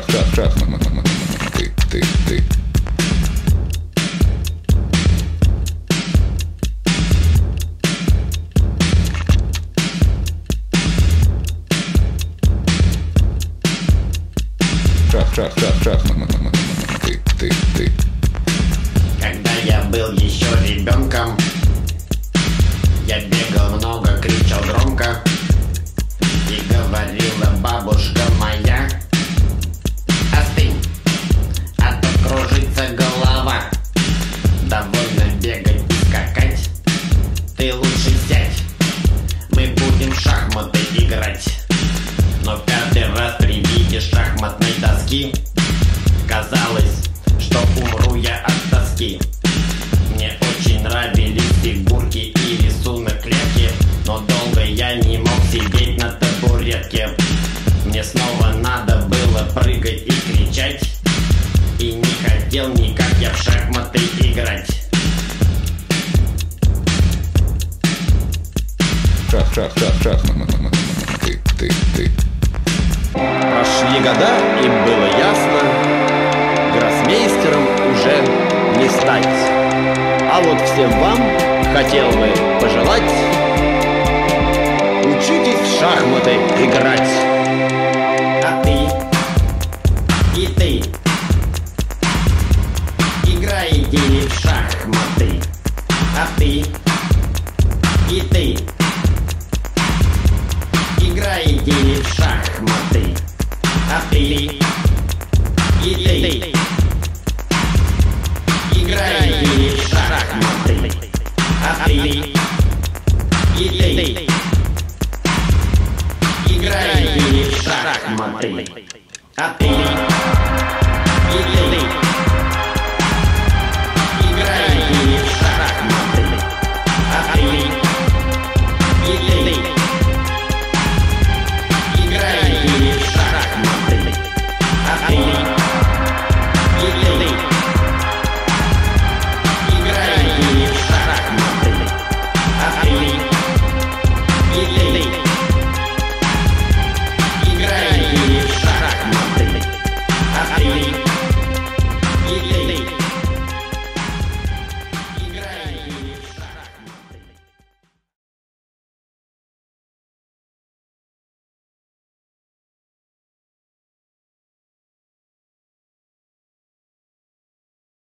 Когда я был еще ребенком, я бегал много, кричал громко, и говорила бабушка моя: остынь, а то кружится голова. Довольно бегать и скакать, ты лучше сядь, мы будем в шахматы играть. Но каждый раз при виде шахматной доски казалось, что умру я от тоски. Мне очень нравились фигурки и рисунок клетки, но долго я не мог сидеть на табуретке. Мне снова надо было прыгать и кричать, и не хотел никак я в шахматы играть. Прошли года, и было ясно, гроссмейстером уже не стать. А вот всем вам хотел бы пожелать: учитесь в шахматы играть. А ты и ты играете ли в шахматы? А ты и ты играете ли в шахматы? А ты и ты играете ли в шахматы? А ты и ты играете ли в шахматы? А ты и ты